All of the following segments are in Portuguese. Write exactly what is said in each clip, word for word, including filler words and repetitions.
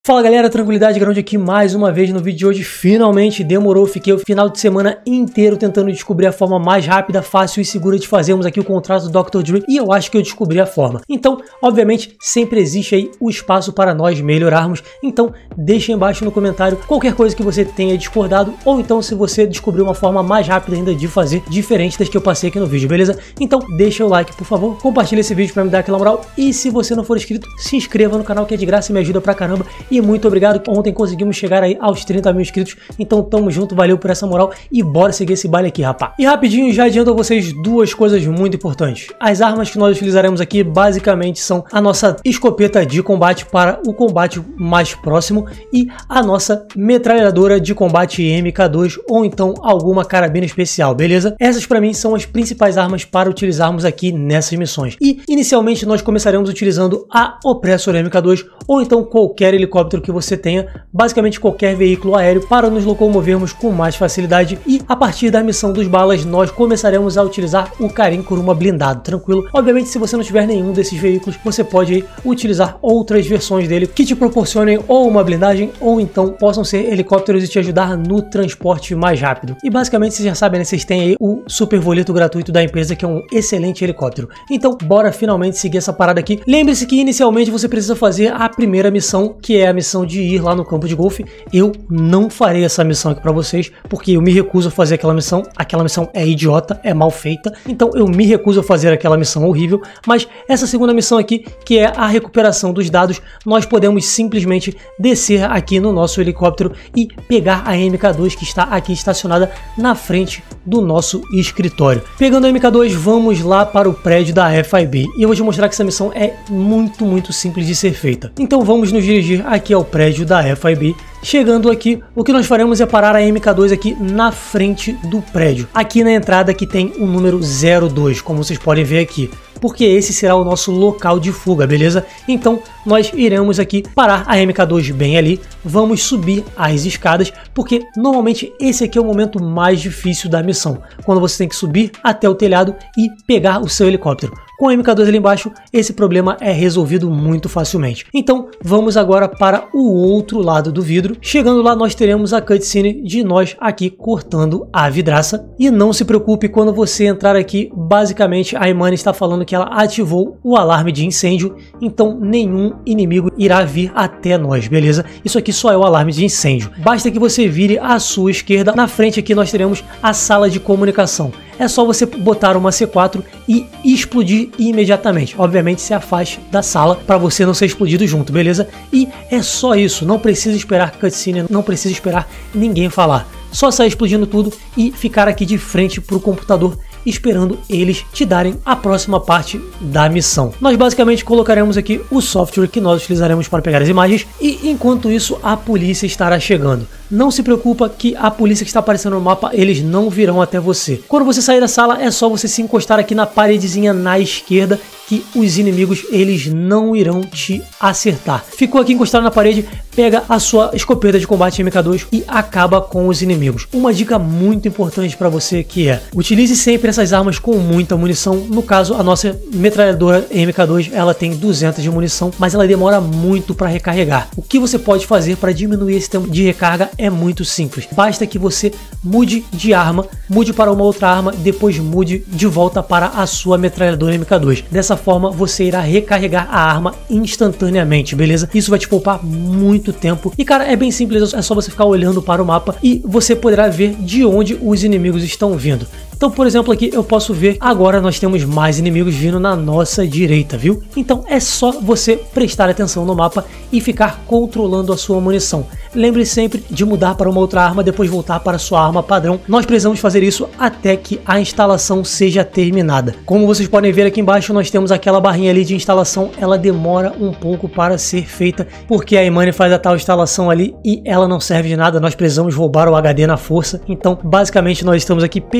Fala galera, Tranquilidade Ground aqui mais uma vez no vídeo de hoje. Finalmente demorou, fiquei o final de semana inteiro tentando descobrir a forma mais rápida, fácil e segura de fazermos aqui o contrato do doutor Dre e eu acho que eu descobri a forma. Então, obviamente, sempre existe aí o espaço para nós melhorarmos, então deixa aí embaixo no comentário qualquer coisa que você tenha discordado ou então se você descobriu uma forma mais rápida ainda de fazer, diferente das que eu passei aqui no vídeo, beleza? Então deixa o like, por favor, compartilha esse vídeo para me dar aquela moral e se você não for inscrito, se inscreva no canal que é de graça e me ajuda pra caramba. E muito obrigado, ontem conseguimos chegar aí aos trinta mil inscritos, então tamo junto, valeu por essa moral e bora seguir esse baile aqui, rapá. E rapidinho já adianto a vocês duas coisas muito importantes. As armas que nós utilizaremos aqui basicamente são a nossa escopeta de combate para o combate mais próximo e a nossa metralhadora de combate M K dois ou então alguma carabina especial, beleza? Essas pra mim são as principais armas para utilizarmos aqui nessas missões. E inicialmente nós começaremos utilizando a Oppressor M K dois ou então qualquer helicóptero que você você tenha, basicamente qualquer veículo aéreo para nos locomovermos com mais facilidade e a partir da missão dos balas nós começaremos a utilizar o Karim Kuruma blindado, tranquilo? Obviamente se você não tiver nenhum desses veículos, você pode aí, utilizar outras versões dele que te proporcionem ou uma blindagem ou então possam ser helicópteros e te ajudar no transporte mais rápido. E basicamente vocês já sabem, né, vocês têm aí o Super Voleto gratuito da empresa que é um excelente helicóptero. Então bora finalmente seguir essa parada aqui. Lembre-se que inicialmente você precisa fazer a primeira missão, que é a missão de ir lá no campo de golfe. Eu não farei essa missão aqui pra vocês, porque eu me recuso a fazer aquela missão. Aquela missão é idiota, é mal feita, então eu me recuso a fazer aquela missão horrível. Mas essa segunda missão aqui, que é a recuperação dos dados, nós podemos simplesmente descer aqui no nosso helicóptero e pegar a M K dois que está aqui estacionada na frente do nosso escritório. Pegando a M K dois, vamos lá para o prédio da F I B. E eu vou te mostrar que essa missão é muito, muito simples de ser feita. Então vamos nos dirigir aqui ao prédio da F I B. Chegando aqui, o que nós faremos é parar a M K dois aqui na frente do prédio. Aqui na entrada que tem o número zero dois, como vocês podem ver aqui. Porque esse será o nosso local de fuga, beleza? Então nós iremos aqui parar a M K dois bem ali, vamos subir as escadas, porque normalmente esse aqui é o momento mais difícil da missão, quando você tem que subir até o telhado e pegar o seu helicóptero. Com a M K dois ali embaixo, esse problema é resolvido muito facilmente. Então vamos agora para o outro lado do vidro. Chegando lá nós teremos a cutscene de nós aqui cortando a vidraça. E não se preocupe, quando você entrar aqui, basicamente a Imani está falando que ela ativou o alarme de incêndio, então nenhum inimigo irá vir até nós, beleza? Isso aqui só é o alarme de incêndio. Basta que você vire à sua esquerda, na frente aqui nós teremos a sala de comunicação. É só você botar uma C quatro e explodir imediatamente. Obviamente se afaste da sala para você não ser explodido junto, beleza? E é só isso, não precisa esperar cutscene, não precisa esperar ninguém falar. Só sair explodindo tudo e ficar aqui de frente para o computador esperando eles te darem a próxima parte da missão. Nós basicamente colocaremos aqui o software que nós utilizaremos para pegar as imagens e enquanto isso a polícia estará chegando. Não se preocupa que a polícia que está aparecendo no mapa, eles não virão até você. Quando você sair da sala é só você se encostar aqui na paredezinha na esquerda que os inimigos eles não irão te acertar. Ficou aqui encostado na parede, pega a sua escopeta de combate M K dois e acaba com os inimigos. Uma dica muito importante para você que é, utilize sempre essas armas com muita munição. No caso, a nossa metralhadora M K dois, ela tem duzentas de munição, mas ela demora muito para recarregar. O que você pode fazer para diminuir esse tempo de recarga é muito simples. Basta que você mude de arma, mude para uma outra arma, depois mude de volta para a sua metralhadora M K dois. Dessa forma, você irá recarregar a arma instantaneamente, beleza? Isso vai te poupar muito tempo. E cara, é bem simples, é só você ficar olhando para o mapa e você poderá ver de onde os inimigos estão vindo. Então, por exemplo, aqui eu posso ver, agora nós temos mais inimigos vindo na nossa direita, viu? Então é só você prestar atenção no mapa e ficar controlando a sua munição. Lembre sempre de mudar para uma outra arma, depois voltar para a sua arma padrão. Nós precisamos fazer isso até que a instalação seja terminada. Como vocês podem ver aqui embaixo, nós temos aquela barrinha ali de instalação. Ela demora um pouco para ser feita, porque a Imani faz a tal instalação ali e ela não serve de nada. Nós precisamos roubar o H D na força. Então, basicamente, nós estamos aqui perdendo tempo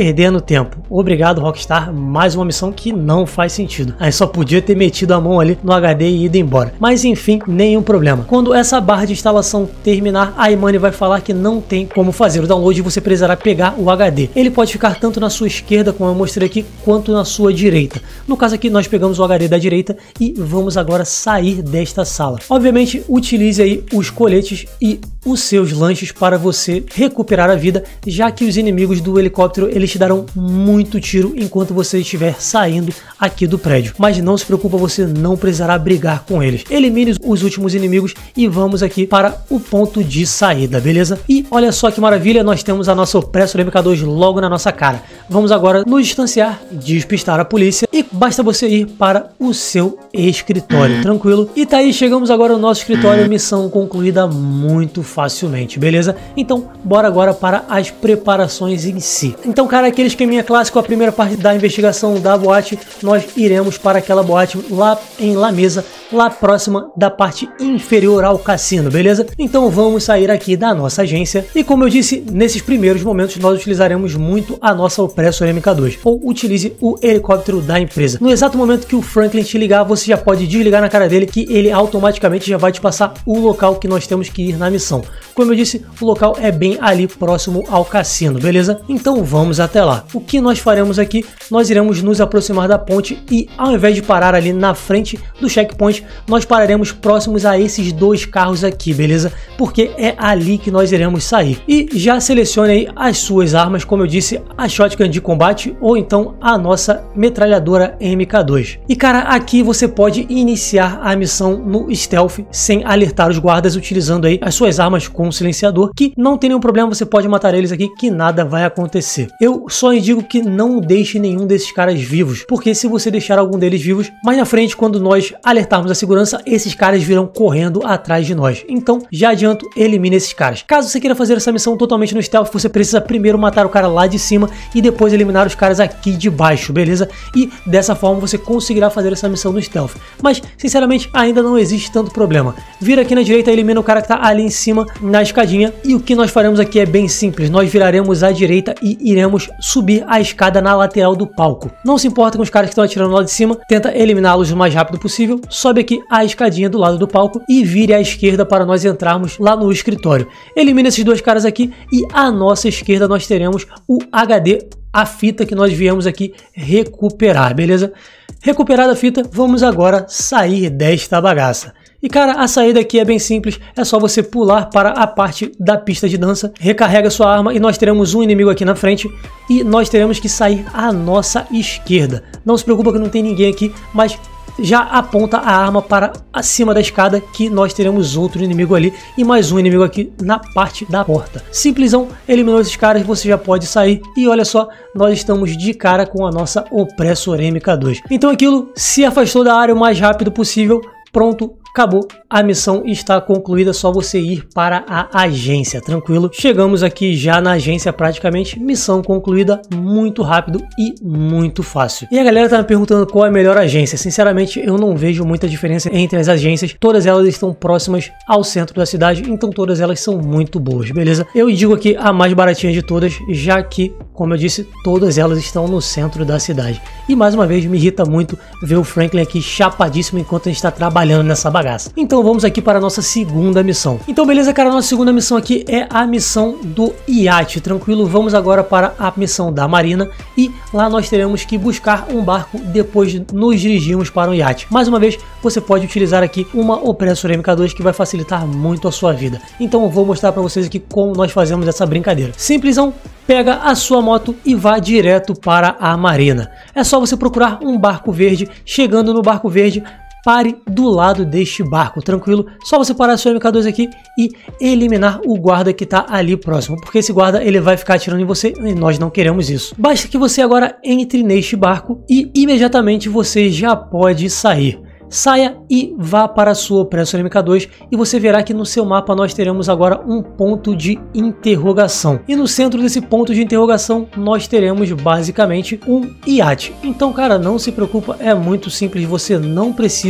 tempo. Obrigado, Rockstar, mais uma missão que não faz sentido. Aí só podia ter metido a mão ali no H D e ido embora. Mas enfim, nenhum problema. Quando essa barra de instalação terminar, a Imani vai falar que não tem como fazer o download e você precisará pegar o H D. Ele pode ficar tanto na sua esquerda, como eu mostrei aqui, quanto na sua direita. No caso aqui, nós pegamos o H D da direita e vamos agora sair desta sala. Obviamente, utilize aí os coletes e os seus lanches para você recuperar a vida, já que os inimigos do helicóptero eles te darão muito tiro enquanto você estiver saindo aqui do prédio. Mas não se preocupa, você não precisará brigar com eles. Elimine os últimos inimigos e vamos aqui para o ponto de saída, beleza? E olha só que maravilha, nós temos a nossa Opressor M K dois logo na nossa cara. Vamos agora nos distanciar, despistar a polícia e basta você ir para o seu escritório, tranquilo? E tá aí, chegamos agora ao nosso escritório, missão concluída muito facilmente, beleza? Então, bora agora para as preparações em si. Então, cara, aquele esqueminha clássico, a primeira parte da investigação da boate, nós iremos para aquela boate lá em La Mesa, lá próxima da parte inferior ao cassino, beleza? Então vamos sair aqui da nossa agência e, como eu disse, nesses primeiros momentos nós utilizaremos muito a nossa Opressor M K dois, ou utilize o helicóptero da empresa. No exato momento que o Franklin te ligar, você já pode desligar na cara dele que ele automaticamente já vai te passar o local que nós temos que ir na missão. Como eu disse, o local é bem ali próximo ao cassino, beleza? Então vamos até lá. O que nós faremos aqui? Nós iremos nos aproximar da ponte e, ao invés de parar ali na frente do checkpoint, nós pararemos próximos a esses dois carros aqui, beleza? Porque é ali que nós iremos sair. E já selecione aí as suas armas, como eu disse, a shotgun de combate ou então a nossa metralhadora M K dois. E cara, aqui você pode iniciar a missão no stealth sem alertar os guardas, utilizando aí as suas armas com silenciador, que não tem nenhum problema, você pode matar eles aqui que nada vai acontecer. Eu só indico que não deixe nenhum desses caras vivos, porque se você deixar algum deles vivos, mais na frente, quando nós alertarmos a segurança, esses caras virão correndo atrás de nós. Então, já adianto, elimine esses caras. Caso você queira fazer essa missão totalmente no stealth, você precisa primeiro matar o cara lá de cima e depois eliminar os caras aqui de baixo, beleza? E dessa forma você conseguirá fazer essa missão no stealth. Mas, sinceramente, ainda não existe tanto problema. Vira aqui na direita, elimina o cara que tá ali em cima, na escadinha, e o que nós faremos aqui é bem simples. Nós viraremos à direita e iremos subir a escada na lateral do palco. Não se importa com os caras que estão atirando lá de cima, tenta eliminá-los o mais rápido possível, sobe aqui a escadinha do lado do palco e vire à esquerda para nós entrarmos lá no escritório. Elimina esses dois caras aqui e à nossa esquerda nós teremos o H D, a fita que nós viemos aqui recuperar, beleza? Recuperada a fita, vamos agora sair desta bagaça. E cara, a saída aqui é bem simples, é só você pular para a parte da pista de dança, recarrega sua arma e nós teremos um inimigo aqui na frente e nós teremos que sair à nossa esquerda. Não se preocupa que não tem ninguém aqui, mas já aponta a arma para acima da escada que nós teremos outro inimigo ali e mais um inimigo aqui na parte da porta. Simplesão, eliminou esses caras, você já pode sair e olha só, nós estamos de cara com a nossa Opressor M K dois. Então aquilo, se afastou da área o mais rápido possível, pronto, acabou, a missão está concluída, só você ir para a agência, tranquilo? Chegamos aqui já na agência praticamente, missão concluída, muito rápido e muito fácil. E a galera tá me perguntando qual é a melhor agência. Sinceramente, eu não vejo muita diferença entre as agências, todas elas estão próximas ao centro da cidade, então todas elas são muito boas, beleza? Eu digo aqui a mais baratinha de todas, já que, como eu disse, todas elas estão no centro da cidade. E mais uma vez, me irrita muito ver o Franklin aqui chapadíssimo enquanto a gente está trabalhando nessa bagaça. Então vamos aqui para a nossa segunda missão. Então beleza, cara, a nossa segunda missão aqui é a missão do iate, tranquilo? Vamos agora para a missão da marina e lá nós teremos que buscar um barco, depois nos dirigirmos para um iate. Mais uma vez, você pode utilizar aqui uma Opressor M K dois que vai facilitar muito a sua vida. Então eu vou mostrar para vocês aqui como nós fazemos essa brincadeira. Simplesão, pega a sua moto e vá direto para a marina. É só você procurar um barco verde, chegando no barco verde, pare do lado deste barco, tranquilo? Só você parar a sua M K dois aqui e eliminar o guarda que está ali próximo, porque esse guarda ele vai ficar atirando em você e nós não queremos isso. Basta que você agora entre neste barco e imediatamente você já pode sair. Saia e vá para a sua Opressor M K dois e você verá que no seu mapa nós teremos agora um ponto de interrogação. E no centro desse ponto de interrogação nós teremos basicamente um iate. Então, cara, não se preocupa, é muito simples, você não precisa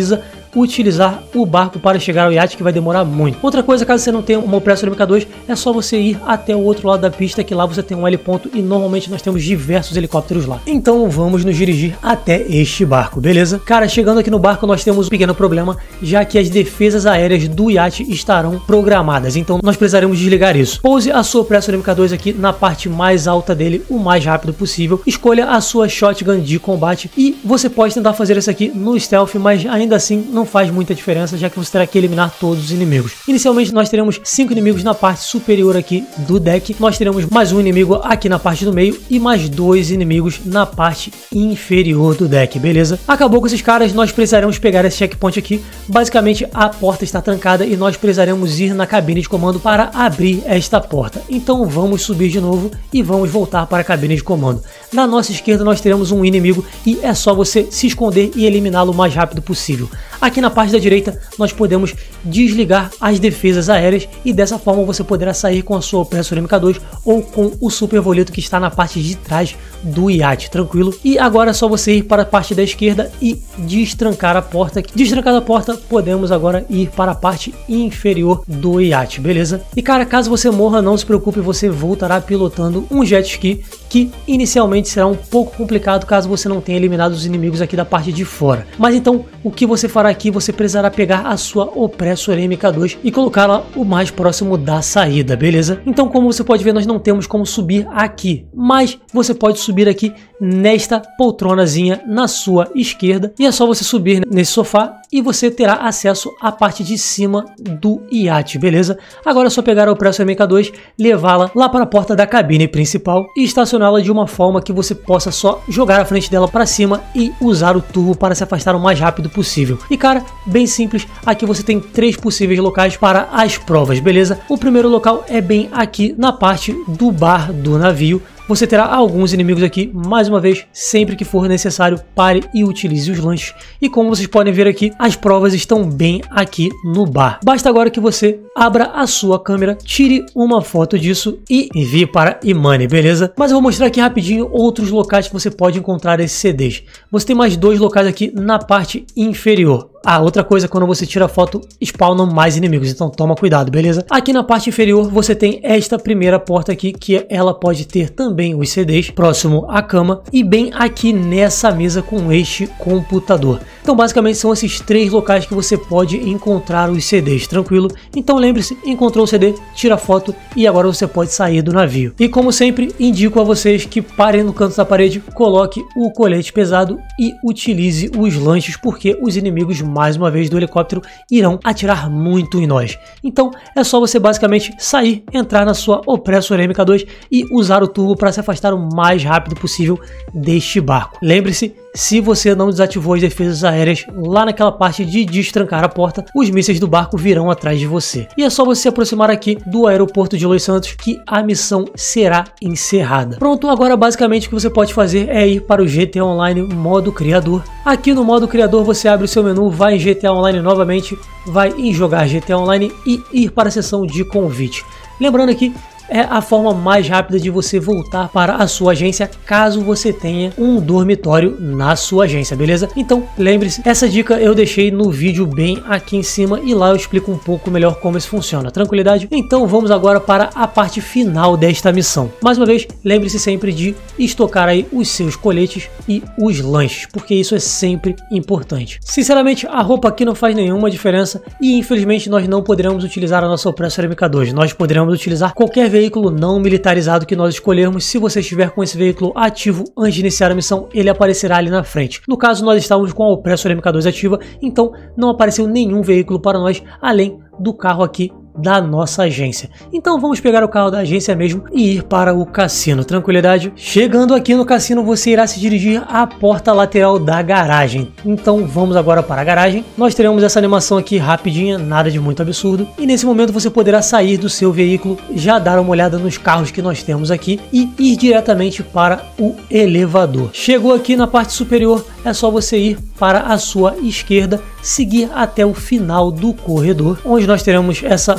utilizar o barco para chegar ao iate, que vai demorar muito. Outra coisa, caso você não tenha uma Operation M K dois, é só você ir até o outro lado da pista, que lá você tem um heliponto e normalmente nós temos diversos helicópteros lá. Então vamos nos dirigir até este barco, beleza? Cara, chegando aqui no barco nós temos um pequeno problema, já que as defesas aéreas do iate estarão programadas, então nós precisaremos desligar isso. Pouse a sua Operation M K dois aqui na parte mais alta dele o mais rápido possível, escolha a sua shotgun de combate e você pode tentar fazer isso aqui no stealth, mas ainda assim não faz muita diferença, já que você terá que eliminar todos os inimigos. Inicialmente nós teremos cinco inimigos na parte superior aqui do deck, nós teremos mais um inimigo aqui na parte do meio e mais dois inimigos na parte inferior do deck, beleza? Acabou com esses caras, nós precisaremos pegar esse checkpoint aqui. Basicamente a porta está trancada e nós precisaremos ir na cabine de comando para abrir esta porta. Então vamos subir de novo e vamos voltar para a cabine de comando. Na nossa esquerda nós teremos um inimigo e é só você se esconder e eliminá-lo o mais rápido possível. Aqui na parte da direita nós podemos desligar as defesas aéreas e dessa forma você poderá sair com a sua Operation M K dois ou com o Super Voleto que está na parte de trás do iate, tranquilo? E agora é só você ir para a parte da esquerda e destrancar a porta. Destrancada a porta, podemos agora ir para a parte inferior do iate, beleza? E cara, caso você morra, não se preocupe, você voltará pilotando um jet ski, que inicialmente será um pouco complicado caso você não tenha eliminado os inimigos aqui da parte de fora. Mas então, o que você fará aqui, você precisará pegar a sua Operation M K dois e colocá-la o mais próximo da saída, beleza? Então, como você pode ver, nós não temos como subir aqui, mas você pode subir aqui nesta poltronazinha na sua esquerda e é só você subir nesse sofá e você terá acesso à parte de cima do iate, beleza? Agora é só pegar a Operation M K dois, levá-la lá para a porta da cabine principal e estacioná-la de uma forma que você possa só jogar a frente dela para cima e usar o turbo para se afastar o mais rápido possível. E cara, bem simples, aqui você tem três possíveis locais para as provas, beleza? O primeiro local é bem aqui na parte do bar do navio. Você terá alguns inimigos aqui, mais uma vez, sempre que for necessário, pare e utilize os lanches. E como vocês podem ver aqui, as provas estão bem aqui no bar. Basta agora que você abra a sua câmera, tire uma foto disso e envie para Imani, beleza? Mas eu vou mostrar aqui rapidinho outros locais que você pode encontrar esses C Ds. Você tem mais dois locais aqui na parte inferior. Ah, outra coisa, quando você tira a foto, spawnam mais inimigos, então toma cuidado, beleza? Aqui na parte inferior você tem esta primeira porta aqui, que ela pode ter também os C Ds próximo à cama e bem aqui nessa mesa com este computador. Então basicamente são esses três locais que você pode encontrar os C Ds, tranquilo? Então lembre-se, encontrou o C D, tira a foto e agora você pode sair do navio. E como sempre, indico a vocês que parem no canto da parede, coloque o colete pesado e utilize os lanches, porque os inimigos mais uma vez do helicóptero irão atirar muito em nós. Então é só você basicamente sair, entrar na sua Operation M K dois e usar o turbo para se afastar o mais rápido possível deste barco. Lembre-se, se você não desativou as defesas aéreas lá naquela parte de destrancar a porta, os mísseis do barco virão atrás de você. E é só você se aproximar aqui do aeroporto de Los Santos que a missão será encerrada. Pronto, agora basicamente o que você pode fazer é ir para o G T A Online modo criador. Aqui no modo criador você abre o seu menu, vai em G T A Online novamente, vai em jogar G T A Online e ir para a seção de convite. Lembrando que é a forma mais rápida de você voltar para a sua agência, caso você tenha um dormitório na sua agência, beleza? Então lembre-se, essa dica eu deixei no vídeo bem aqui em cima e lá eu explico um pouco melhor como isso funciona, tranquilidade? Então vamos agora para a parte final desta missão. Mais uma vez, lembre-se sempre de estocar aí os seus coletes e os lanches, porque isso é sempre importante. Sinceramente, a roupa aqui não faz nenhuma diferença e infelizmente nós não poderemos utilizar a nossa Operation M K dois, nós poderemos utilizar qualquer veículo veículo não militarizado que nós escolhermos. Se você estiver com esse veículo ativo antes de iniciar a missão, ele aparecerá ali na frente. No caso, nós estávamos com a Operation M K dois ativa, então não apareceu nenhum veículo para nós, além do carro aqui da nossa agência. Então vamos pegar o carro da agência mesmo e ir para o cassino, tranquilidade? Chegando aqui no cassino, você irá se dirigir à porta lateral da garagem. Então vamos agora para a garagem. Nós teremos essa animação aqui rapidinha, nada de muito absurdo. E nesse momento você poderá sair do seu veículo, já dar uma olhada nos carros que nós temos aqui e ir diretamente para o elevador. Chegou aqui na parte superior, é só você ir para a sua esquerda, seguir até o final do corredor, onde nós teremos essa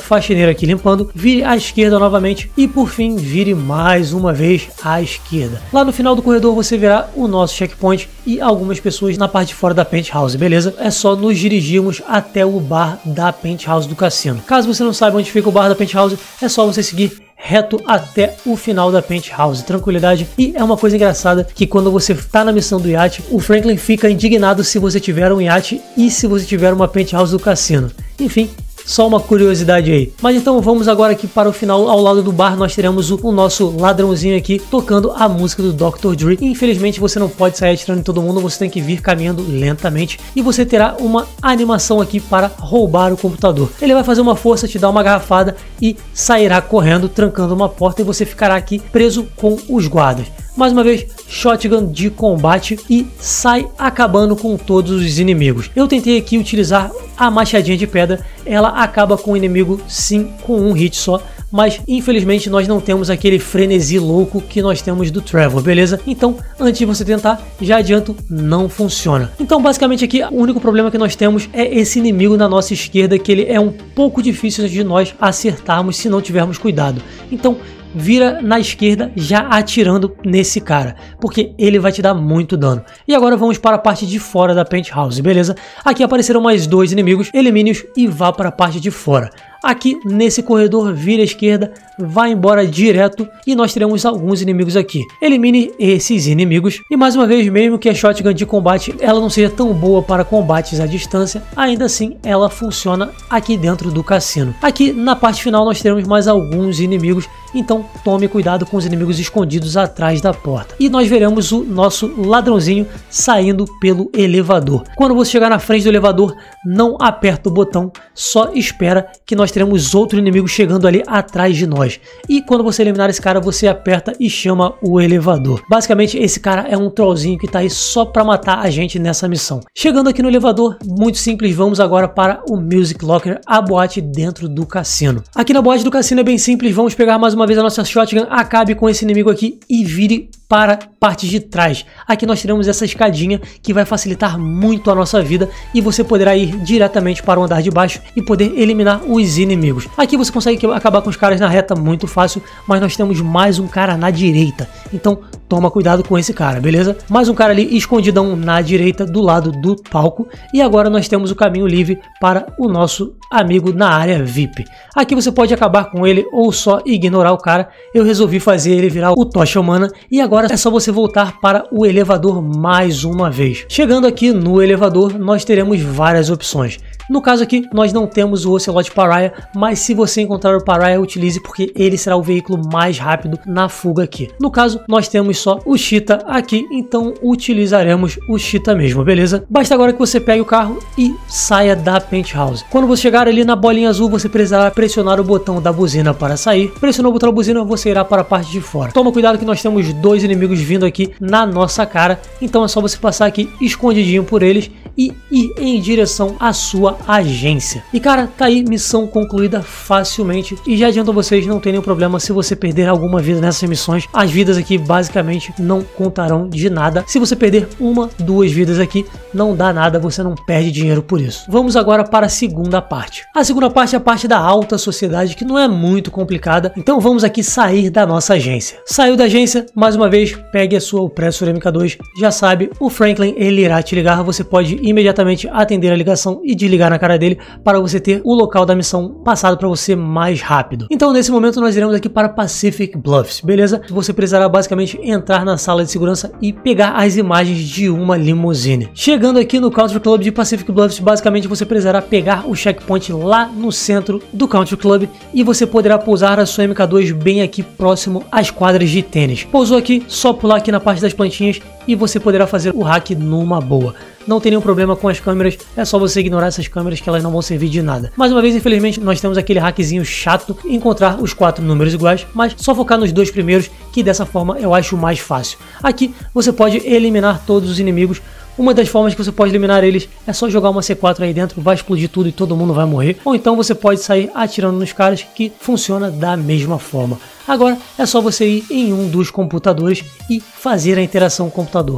faxineira aqui limpando, vire à esquerda novamente e por fim vire mais uma vez à esquerda. Lá no final do corredor você verá o nosso checkpoint e algumas pessoas na parte de fora da penthouse, beleza? É só nos dirigirmos até o bar da penthouse do cassino. Caso você não saiba onde fica o bar da penthouse, é só você seguir reto até o final da penthouse, tranquilidade. E é uma coisa engraçada que quando você tá na missão do iate, o Franklin fica indignado se você tiver um iate e se você tiver uma penthouse do cassino. Enfim, só uma curiosidade aí. Mas então vamos agora aqui para o final. Ao lado do bar nós teremos o, o nosso ladrãozinho aqui tocando a música do doutor Dre. Infelizmente você não pode sair atirando em todo mundo, você tem que vir caminhando lentamente e você terá uma animação aqui para roubar o computador. Ele vai fazer uma força, te dar uma garrafada e sairá correndo, trancando uma porta e você ficará aqui preso com os guardas. Mais uma vez, shotgun de combate e sai acabando com todos os inimigos. Eu tentei aqui utilizar a machadinha de pedra, ela acaba com o inimigo sim com um hit só, mas infelizmente nós não temos aquele frenesi louco que nós temos do Trevor, beleza? Então, antes de você tentar, já adianto, não funciona. Então, basicamente aqui, o único problema que nós temos é esse inimigo na nossa esquerda, que ele é um pouco difícil de nós acertarmos se não tivermos cuidado. Então, vira na esquerda já atirando nesse cara, porque ele vai te dar muito dano. E agora vamos para a parte de fora da penthouse, beleza? Aqui apareceram mais dois inimigos, elimine-os e vá para a parte de fora. Aqui nesse corredor, vira à esquerda, vai embora direto e nós teremos alguns inimigos aqui. Elimine esses inimigos e mais uma vez, mesmo que a shotgun de combate ela não seja tão boa para combates à distância, ainda assim ela funciona aqui dentro do cassino. Aqui na parte final nós teremos mais alguns inimigos, então tome cuidado com os inimigos escondidos atrás da porta. E nós veremos o nosso ladrãozinho saindo pelo elevador. Quando você chegar na frente do elevador, não aperta o botão, só espera que nós teremos outro inimigo chegando ali atrás de nós. E quando você eliminar esse cara, você aperta e chama o elevador. Basicamente, esse cara é um trollzinho que tá aí só pra matar a gente nessa missão. Chegando aqui no elevador, muito simples, vamos agora para o Music Locker, a boate dentro do cassino. Aqui na boate do cassino é bem simples, vamos pegar mais uma vez a nossa shotgun, acabe com esse inimigo aqui e vire para a parte de trás. Aqui nós teremos essa escadinha que vai facilitar muito a nossa vida e você poderá ir diretamente para o andar de baixo e poder eliminar os inimigos. Aqui você consegue acabar com os caras na reta muito fácil, mas nós temos mais um cara na direita, então toma cuidado com esse cara, beleza? Mais um cara ali escondidão na direita do lado do palco e agora nós temos o caminho livre para o nosso amigo na área V I P. Aqui você pode acabar com ele ou só ignorar o cara. Eu resolvi fazer ele virar o Tocha Humana e agora é só você voltar para o elevador mais uma vez. Chegando aqui no elevador, nós teremos várias opções. No caso aqui, nós não temos o Ocelot Pariah, mas se você encontrar o Pariah, utilize porque ele será o veículo mais rápido na fuga aqui. No caso, nós temos só o Cheetah aqui, então utilizaremos o Cheetah mesmo, beleza? Basta agora que você pegue o carro e saia da penthouse. Quando você chegar ali na bolinha azul, você precisará pressionar o botão da buzina para sair. Pressionou o botão da buzina, você irá para a parte de fora. Toma cuidado que nós temos dois inimigos vindo aqui na nossa cara, então é só você passar aqui escondidinho por eles e ir em direção à sua agência. E cara, tá aí, missão concluída facilmente. E já adianto a vocês, não tem nenhum problema se você perder alguma vida nessas missões. As vidas aqui basicamente não contarão de nada. Se você perder uma, duas vidas aqui, não dá nada, você não perde dinheiro por isso. Vamos agora para a segunda parte. A segunda parte é a parte da alta sociedade, que não é muito complicada. Então vamos aqui sair da nossa agência. Saiu da agência, mais uma vez, pegue a sua Oppressor M K dois. Já sabe, o Franklin, ele irá te ligar. Você pode imediatamente atender a ligação e desligar na cara dele para você ter o local da missão passado para você mais rápido. Então nesse momento nós iremos aqui para Pacific Bluffs, beleza? Você precisará basicamente entrar na sala de segurança e pegar as imagens de uma limusine. Chegando aqui no Country Club de Pacific Bluffs, basicamente você precisará pegar o checkpoint lá no centro do Country Club e você poderá pousar a sua M K dois bem aqui próximo às quadras de tênis. Pousou aqui, só pular aqui na parte das plantinhas e você poderá fazer o hack numa boa. Não tem nenhum problema com as câmeras, é só você ignorar essas câmeras que elas não vão servir de nada. Mais uma vez, infelizmente, nós temos aquele hackzinho chato, encontrar os quatro números iguais, mas só focar nos dois primeiros, que dessa forma eu acho mais fácil. Aqui você pode eliminar todos os inimigos. Uma das formas que você pode eliminar eles é só jogar uma C quatro aí dentro, vai explodir tudo e todo mundo vai morrer. Ou então você pode sair atirando nos caras, que funciona da mesma forma. Agora é só você ir em um dos computadores e fazer a interação com o computador.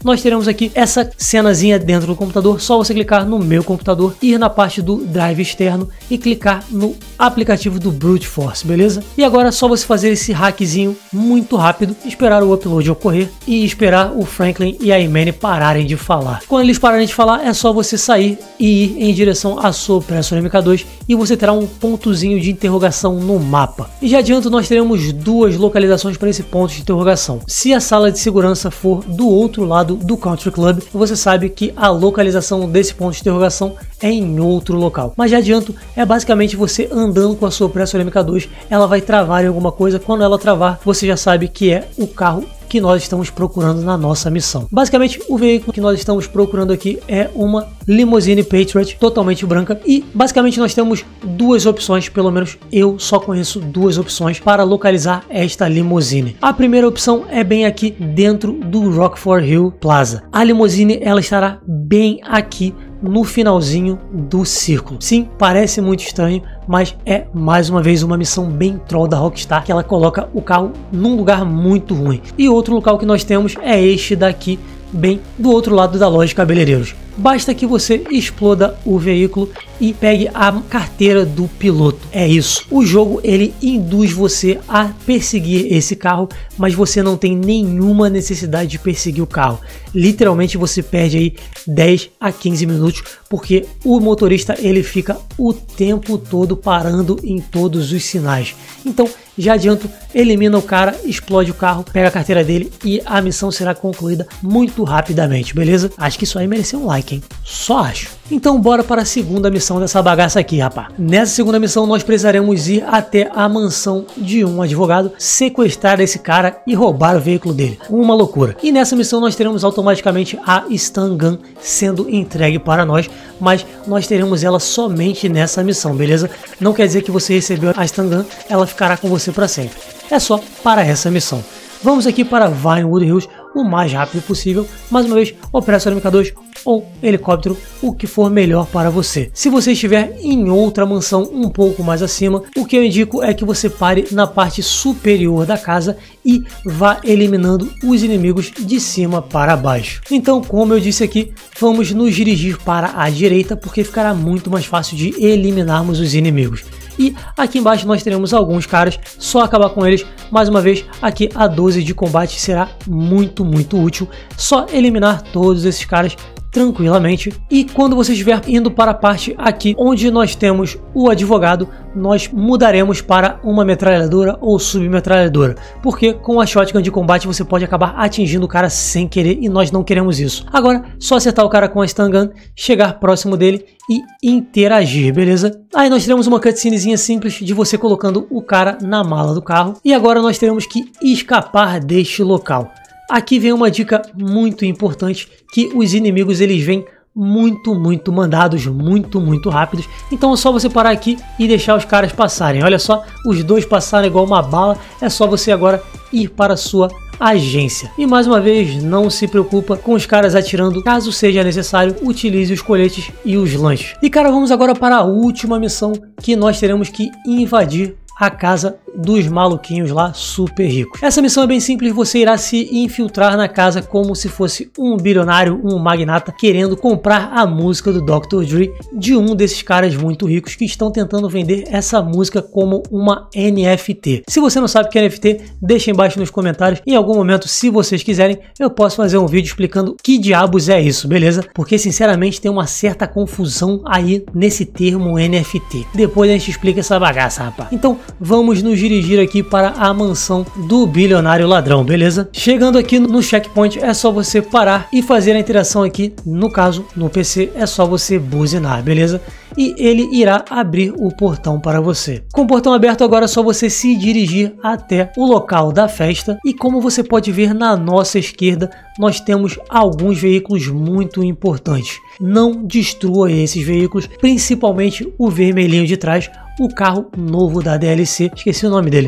nós teremos aqui essa cenazinha dentro do computador. Só você clicar no meu computador, ir na parte do drive externo e clicar no aplicativo do Brute Force, beleza? E agora é só você fazer esse hackzinho muito rápido, esperar o upload ocorrer e esperar o Franklin e a Imani pararem de falar. Quando eles pararem de falar, é só você sair e ir em direção à sua Operação M K dois e você terá um pontozinho de interrogação no mapa. E já adianto, nós teremos duas localizações para esse ponto de interrogação. Se a sala de segurança for do outro lado do Country Club, você sabe que a localização desse ponto de interrogação é em outro local. Mas já adianto, é basicamente você andando com a sua Operação M K dois, ela vai travar em alguma coisa. Quando ela travar, você já sabe que é o carro que nós estamos procurando na nossa missão. Basicamente, o veículo que nós estamos procurando aqui é uma Limousine Patriot totalmente branca e basicamente nós temos duas opções, pelo menos eu só conheço duas opções para localizar esta limousine. A primeira opção é bem aqui dentro do Rockford Hill Plaza. A limousine ela estará bem aqui no finalzinho do círculo. Sim, parece muito estranho, mas é mais uma vez uma missão bem troll da Rockstar, que ela coloca o carro num lugar muito ruim. E outro local que nós temos é este daqui, bem do outro lado da loja de cabeleireiros. Basta que você exploda o veículo e pegue a carteira do piloto. É isso. O jogo ele induz você a perseguir esse carro, mas você não tem nenhuma necessidade de perseguir o carro. Literalmente você perde aí dez a quinze minutos, porque o motorista ele fica o tempo todo parando em todos os sinais. Então, já adianto, elimina o cara, explode o carro, pega a carteira dele e a missão será concluída muito rapidamente, beleza? Acho que isso aí mereceu um like, hein? Só acho. Então bora para a segunda missão dessa bagaça aqui, rapaz. Nessa segunda missão nós precisaremos ir até a mansão de um advogado, sequestrar esse cara e roubar o veículo dele. Uma loucura. E nessa missão nós teremos automaticamente a Stun Gun sendo entregue para nós, mas nós teremos ela somente nessa missão, beleza? Não quer dizer que você recebeu a Stun Gun, ela ficará com você para sempre. É só para essa missão. Vamos aqui para Vinewood Hills o mais rápido possível. Mais uma vez, Operação M K dois ou helicóptero, o que for melhor para você. Se você estiver em outra mansão um pouco mais acima, o que eu indico é que você pare na parte superior da casa e vá eliminando os inimigos de cima para baixo. Então, como eu disse aqui, vamos nos dirigir para a direita, porque ficará muito mais fácil de eliminarmos os inimigos. E aqui embaixo nós teremos alguns caras, só acabar com eles. Mais uma vez, aqui a doze de combate será muito, muito útil. Só eliminar todos esses caras tranquilamente. E quando você estiver indo para a parte aqui onde nós temos o advogado, nós mudaremos para uma metralhadora ou submetralhadora, porque com a shotgun de combate você pode acabar atingindo o cara sem querer e nós não queremos isso. Agora, só acertar o cara com a stun gun, chegar próximo dele e interagir, beleza? Aí nós teremos uma cutscenezinha simples de você colocando o cara na mala do carro. E agora nós teremos que escapar deste local. Aqui vem uma dica muito importante, que os inimigos eles vêm muito, muito mandados, muito, muito rápidos. Então é só você parar aqui e deixar os caras passarem. Olha só, os dois passaram igual uma bala. É só você agora ir para a sua agência. E mais uma vez, não se preocupa com os caras atirando. Caso seja necessário, utilize os coletes e os lanches. E cara, vamos agora para a última missão, que nós teremos que invadir a casa dos maluquinhos lá super ricos. Essa missão é bem simples, você irá se infiltrar na casa como se fosse um bilionário, um magnata querendo comprar a música do doutor Dre de um desses caras muito ricos que estão tentando vender essa música como uma N F T. Se você não sabe o que é N F T, deixa embaixo nos comentários. Em algum momento, se vocês quiserem, eu posso fazer um vídeo explicando que diabos é isso, beleza? Porque sinceramente tem uma certa confusão aí nesse termo N F T. Depois a gente explica essa bagaça, rapaz. Então vamos nos dirigir aqui para a mansão do bilionário ladrão, beleza? Chegando aqui no checkpoint é só você parar e fazer a interação aqui. No caso, no P C é só você buzinar, beleza? E ele irá abrir o portão para você. Com o portão aberto agora é só você se dirigir até o local da festa. E como você pode ver na nossa esquerda, nós temos alguns veículos muito importantes. Não destrua esses veículos, principalmente o vermelhinho de trás, o carro novo da D L C. Esqueci o nome dele.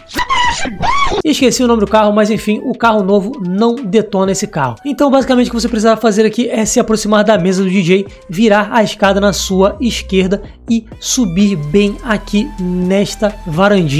Esqueci o nome do carro, mas enfim, o carro novo não detona esse carro. Então basicamente o que você precisa fazer aqui é se aproximar da mesa do D J, virar a escada na sua esquerda e subir bem aqui nesta varandinha.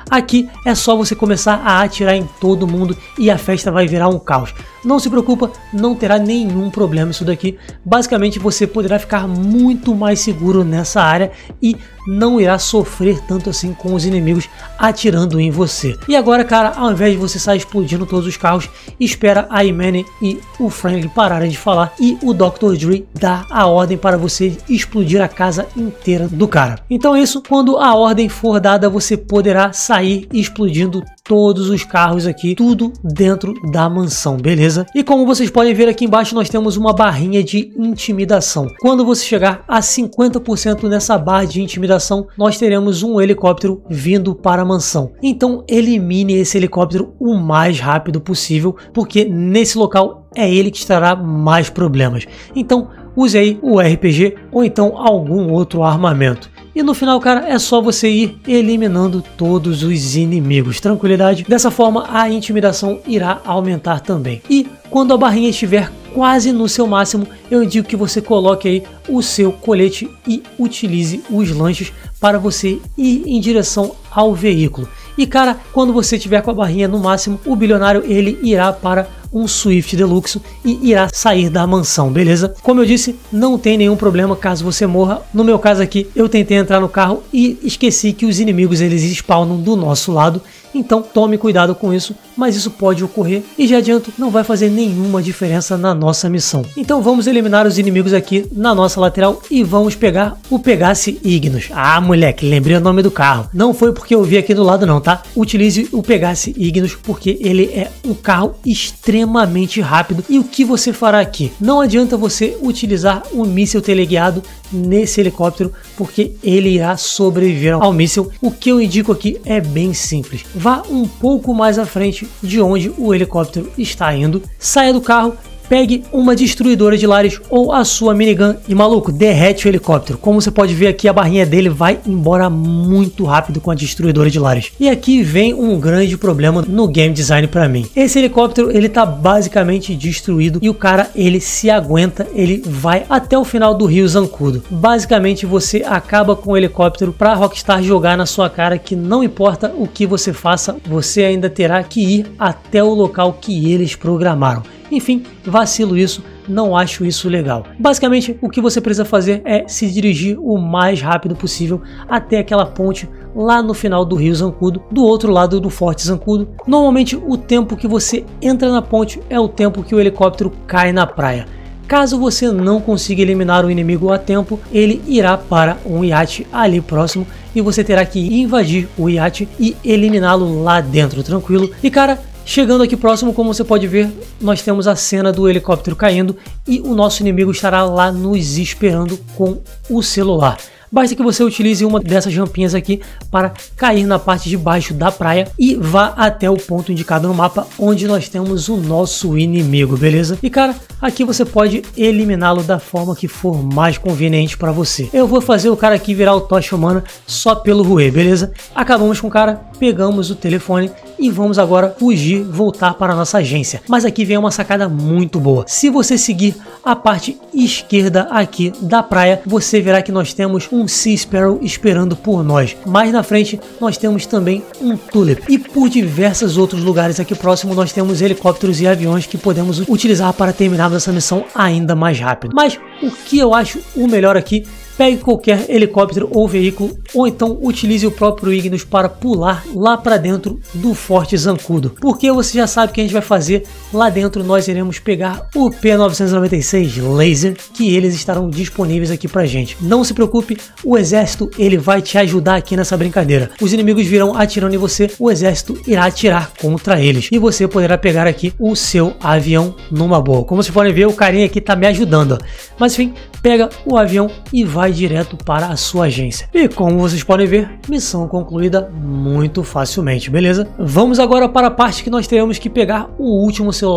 Aqui é só você começar a atirar em todo mundo e a festa vai virar um caos. Não se preocupa, não terá nenhum problema isso daqui. Basicamente você poderá ficar muito mais seguro nessa área e não irá sofrer tanto assim com os inimigos atirando em você. E agora, cara, ao invés de você sair explodindo todos os carros, espera a Imani e o Franklin pararem de falar e o doutor Dre dá a ordem para você explodir a casa inteira do cara. Então é isso, quando a ordem for dada, você poderá sair explodindo todos os carros aqui, tudo dentro da mansão, beleza? E como vocês podem ver aqui embaixo, nós temos uma barrinha de intimidação. Quando você chegar a cinquenta por cento nessa barra de intimidação, nós teremos um helicóptero vindo para a mansão. Então elimine esse helicóptero o mais rápido possível, porque nesse local é ele que estará mais problemas. Então use aí o R P G ou então algum outro armamento. E no final, cara, é só você ir eliminando todos os inimigos. Tranquilidade? Dessa forma, a intimidação irá aumentar também. E quando a barrinha estiver quase no seu máximo, eu indico que você coloque aí o seu colete e utilize os lanches para você ir em direção ao veículo. E cara, quando você tiver com a barrinha no máximo, o bilionário ele irá para um Swift Deluxe e irá sair da mansão, beleza? Como eu disse, não tem nenhum problema caso você morra. No meu caso aqui, eu tentei entrar no carro e esqueci que os inimigos eles spawnam do nosso lado. Então tome cuidado com isso, mas isso pode ocorrer e já adianto, não vai fazer nenhuma diferença na nossa missão. Então vamos eliminar os inimigos aqui na nossa lateral e vamos pegar o Pegasse Ignis. Ah, moleque, lembrei o nome do carro. Não foi porque eu vi aqui do lado não, tá? Utilize o Pegasse Ignis porque ele é um carro extremamente rápido. E o que você fará aqui? Não adianta você utilizar o míssil teleguiado nesse helicóptero porque ele irá sobreviver ao míssil. O que eu indico aqui é bem simples. Vá um pouco mais à frente de onde o helicóptero está indo, saia do carro, pegue uma destruidora de lares ou a sua minigun e, maluco, derrete o helicóptero. Como você pode ver aqui, a barrinha dele vai embora muito rápido com a destruidora de lares. E aqui vem um grande problema no game design para mim. Esse helicóptero, ele tá basicamente destruído e o cara, ele se aguenta, ele vai até o final do Rio Zancudo. Basicamente, você acaba com o helicóptero para Rockstar jogar na sua cara que não importa o que você faça, você ainda terá que ir até o local que eles programaram. Enfim, vacilo isso, não acho isso legal. Basicamente, o que você precisa fazer é se dirigir o mais rápido possível até aquela ponte lá no final do Rio Zancudo, do outro lado do Forte Zancudo. Normalmente, o tempo que você entra na ponte é o tempo que o helicóptero cai na praia. Caso você não consiga eliminar o inimigo a tempo, ele irá para um iate ali próximo e você terá que invadir o iate e eliminá-lo lá dentro, tranquilo? E cara, chegando aqui próximo, como você pode ver, nós temos a cena do helicóptero caindo e o nosso inimigo estará lá nos esperando com o celular. Basta que você utilize uma dessas rampinhas aqui para cair na parte de baixo da praia e vá até o ponto indicado no mapa onde nós temos o nosso inimigo, beleza? E cara, aqui você pode eliminá-lo da forma que for mais conveniente para você. Eu vou fazer o cara aqui virar o Tocha Humana só pelo Rue, beleza? Acabamos com o cara, pegamos o telefone e vamos agora fugir, voltar para a nossa agência. Mas aqui vem uma sacada muito boa. Se você seguir a parte esquerda aqui da praia, você verá que nós temos um Sea Sparrow esperando por nós. Mais na frente nós temos também um Tulip. E por diversos outros lugares aqui próximo nós temos helicópteros e aviões que podemos utilizar para terminarmos essa missão ainda mais rápido. Mas o que eu acho o melhor aqui, pegue qualquer helicóptero ou veículo, ou então utilize o próprio Ignis para pular lá para dentro do Forte Zancudo. Porque você já sabe o que a gente vai fazer. Lá dentro nós iremos pegar o P novecentos e noventa e seis Laser, que eles estarão disponíveis aqui pra gente. Não se preocupe, o exército ele vai te ajudar aqui nessa brincadeira. Os inimigos virão atirando em você, o exército irá atirar contra eles. E você poderá pegar aqui o seu avião numa boa. Como vocês podem ver, o carinha aqui tá me ajudando, ó. Mas enfim, pega o avião e vai direto para a sua agência. E como vocês podem ver, missão concluída muito facilmente, beleza? Vamos agora para a parte que nós teremos que pegar o último celular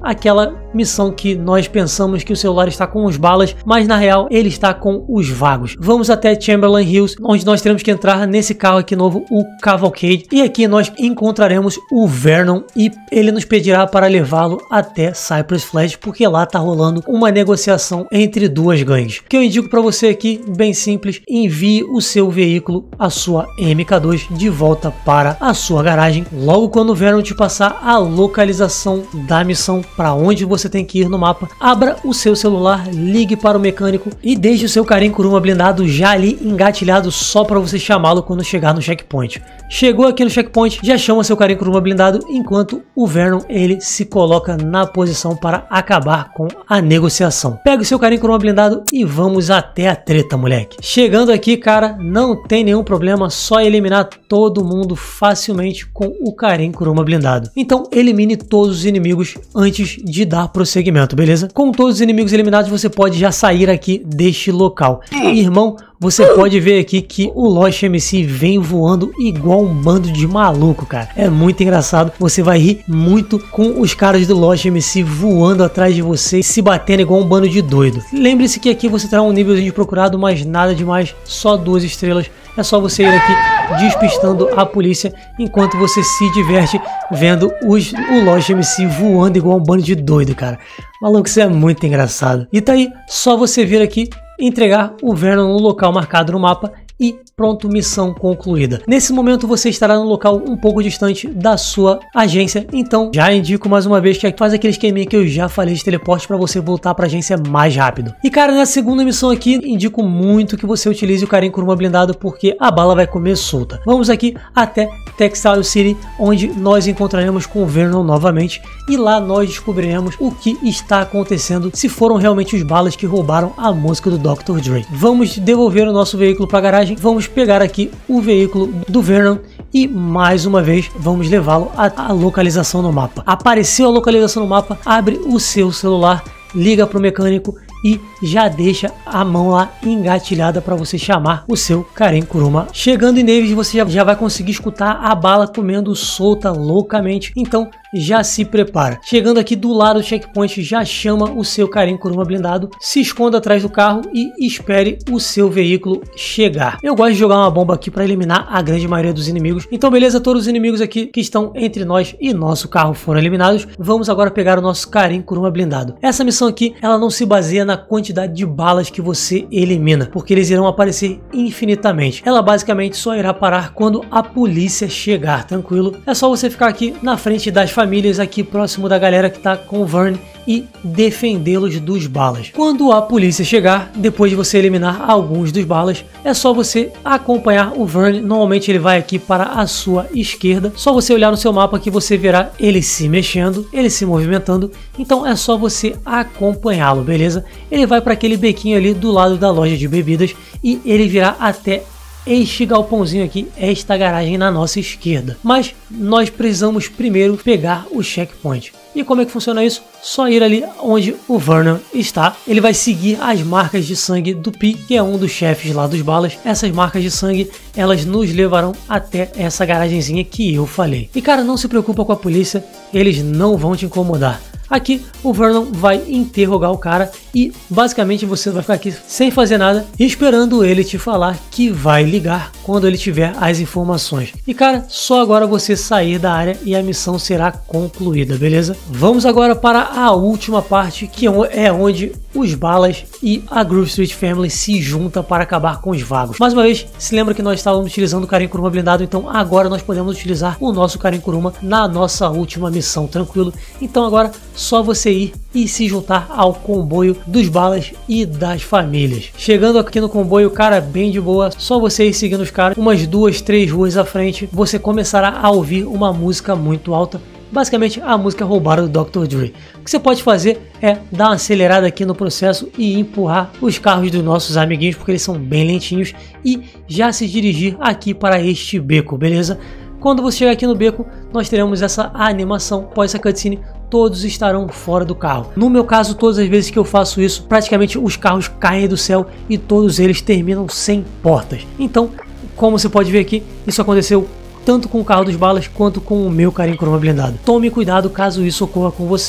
aquela missão que nós pensamos que o celular está com os balas, mas na real ele está com os vagos. Vamos até Chamberlain Hills, onde nós teremos que entrar nesse carro aqui novo, o Cavalcade, e aqui nós encontraremos o Vernon e ele nos pedirá para levá-lo até Cypress Flash, porque lá tá rolando uma negociação entre duas gangues. O que eu indico para você aqui, bem simples, envie o seu veículo, a sua M K dois, de volta para a sua garagem. Logo quando o Vernon te passar a localização da missão para onde você tem que ir no mapa, abra o seu celular, ligue para o mecânico e deixe o seu Karin Kuruma blindado já ali engatilhado só para você chamá-lo quando chegar no checkpoint. Chegou aqui no checkpoint, já chama seu Karin Kuruma blindado, enquanto o Vernon ele se coloca na posição para acabar com a negociação. Pega o seu Karin Kuruma blindado e vamos até a treta, moleque. Chegando aqui, cara, não tem nenhum problema, só eliminar todo mundo facilmente com o Karin Kuruma blindado. Então elimine todos os inimigos antes de dar prosseguimento, beleza? Com todos os inimigos eliminados, você pode já sair aqui deste local. Irmão, você pode ver aqui que o Lost M C vem voando igual um bando de maluco, cara. É muito engraçado. Você vai rir muito com os caras do Lost M C voando atrás de você e se batendo igual um bando de doido. Lembre-se que aqui você terá um nívelzinho de procurado, mas nada demais, só duas estrelas. É só você ir aqui despistando a polícia enquanto você se diverte vendo os, o Lost M C voando igual um bando de doido, cara. Maluco, isso é muito engraçado. E tá aí, só você vir aqui, entregar o Vernon no local marcado no mapa e pronto, missão concluída. Nesse momento você estará no local um pouco distante da sua agência, então já indico mais uma vez que faz aquele esqueminha que eu já falei de teleporte para você voltar para a agência mais rápido. E cara, na segunda missão aqui, indico muito que você utilize o Karin Kuruma blindado porque a bala vai comer solta. Vamos aqui até Textile City, onde nós encontraremos com o Vernon novamente e lá nós descobriremos o que está acontecendo, se foram realmente os balas que roubaram a música do doutor Dre. Vamos devolver o nosso veículo para a garagem, vamos pegar aqui o veículo do Vernon e mais uma vez vamos levá-lo à localização no mapa. Apareceu a localização no mapa, abre o seu celular, liga para o mecânico e já deixa a mão lá engatilhada para você chamar o seu Karin Kuruma. Chegando em Neves, você já, já vai conseguir escutar a bala comendo solta loucamente, então já se prepara. Chegando aqui do lado do checkpoint, já chama o seu Karin Kuruma blindado, se esconda atrás do carro e espere o seu veículo chegar. Eu gosto de jogar uma bomba aqui para eliminar a grande maioria dos inimigos. Então beleza, todos os inimigos aqui que estão entre nós e nosso carro foram eliminados. Vamos agora pegar o nosso Karin Kuruma blindado. Essa missão aqui, ela não se baseia na quantidade de balas que você elimina, porque eles irão aparecer infinitamente. Ela basicamente só irá parar quando a polícia chegar, tranquilo? É só você ficar aqui na frente das famílias, aqui próximo da galera que tá com o Vern e defendê-los dos balas. Quando a polícia chegar, depois de você eliminar alguns dos balas, é só você acompanhar o Vern. Normalmente ele vai aqui para a sua esquerda. Só você olhar no seu mapa que você verá ele se mexendo, ele se movimentando. Então é só você acompanhá-lo, beleza? Ele vai para aquele bequinho ali do lado da loja de bebidas e ele virá até este galpãozinho aqui, esta garagem na nossa esquerda. Mas nós precisamos primeiro pegar o checkpoint. E como é que funciona isso? Só ir ali onde o Vernon está. Ele vai seguir as marcas de sangue do Pi, que é um dos chefes lá dos balas. Essas marcas de sangue, elas nos levarão até essa garagenzinha que eu falei. E cara, não se preocupa com a polícia, eles não vão te incomodar. Aqui o Vernon vai interrogar o cara e basicamente você vai ficar aqui sem fazer nada, esperando ele te falar que vai ligar quando ele tiver as informações. E cara, só agora você sair da área e a missão será concluída, beleza? Vamos agora para a última parte, que é onde os balas e a Groove Street Family se juntam para acabar com os vagos. Mais uma vez, se lembra que nós estávamos utilizando o Karin Kuruma blindado, então agora nós podemos utilizar o nosso Karin Kuruma na nossa última missão, tranquilo? Então agora só você ir e se juntar ao comboio dos balas e das famílias. Chegando aqui no comboio, cara, bem de boa, só você ir seguindo os caras, umas duas, três ruas à frente, você começará a ouvir uma música muito alta, basicamente a música roubada do doutor Dre. O que você pode fazer é dar uma acelerada aqui no processo e empurrar os carros dos nossos amiguinhos, porque eles são bem lentinhos, e já se dirigir aqui para este beco, beleza? Quando você chegar aqui no beco, nós teremos essa animação. Após essa cutscene, todos estarão fora do carro. No meu caso, todas as vezes que eu faço isso, praticamente os carros caem do céu e todos eles terminam sem portas. Então, como você pode ver aqui, isso aconteceu tanto com o carro dos balas quanto com o meu Karin Kuruma blindado. Tome cuidado caso isso ocorra com você.